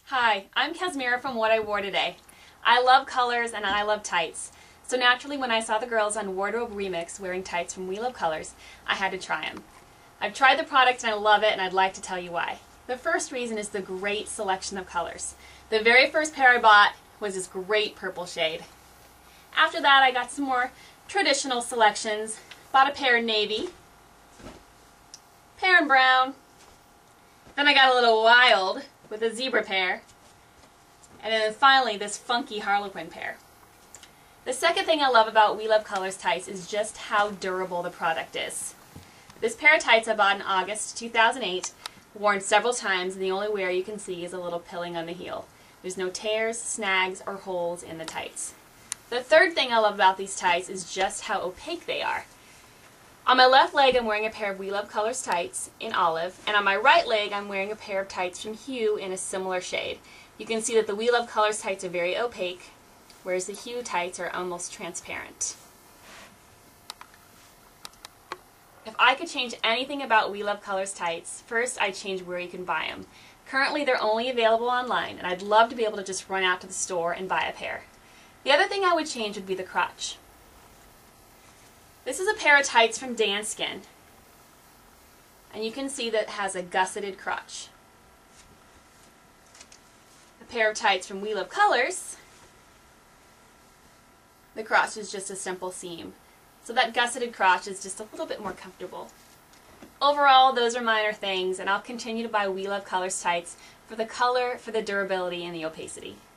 Hi, I'm Kazmira from What I Wore Today. I love colors and I love tights. So naturally when I saw the girls on Wardrobe Remix wearing tights from We Love Colors, I had to try them. I've tried the product and I love it and I'd like to tell you why. The first reason is the great selection of colors. The very first pair I bought was this great purple shade. After that I got some more traditional selections. Bought a pair in navy, pair in brown, then I got a little wild with a zebra pair, and then finally this funky harlequin pair. The second thing I love about We Love Colors tights is just how durable the product is. This pair of tights I bought in August 2008, worn several times, and the only wear you can see is a little pilling on the heel. There's no tears, snags, or holes in the tights. The third thing I love about these tights is just how opaque they are. On my left leg I'm wearing a pair of We Love Colors tights in olive, and on my right leg I'm wearing a pair of tights from Hue in a similar shade. You can see that the We Love Colors tights are very opaque, whereas the Hue tights are almost transparent. If I could change anything about We Love Colors tights, first I'd change where you can buy them. Currently they're only available online, and I'd love to be able to just run out to the store and buy a pair. The other thing I would change would be the crotch. This is a pair of tights from Danskin, and you can see that it has a gusseted crotch. A pair of tights from We Love Colors, the crotch is just a simple seam, so that gusseted crotch is just a little bit more comfortable. Overall, those are minor things, and I'll continue to buy We Love Colors tights for the color, for the durability, and the opacity.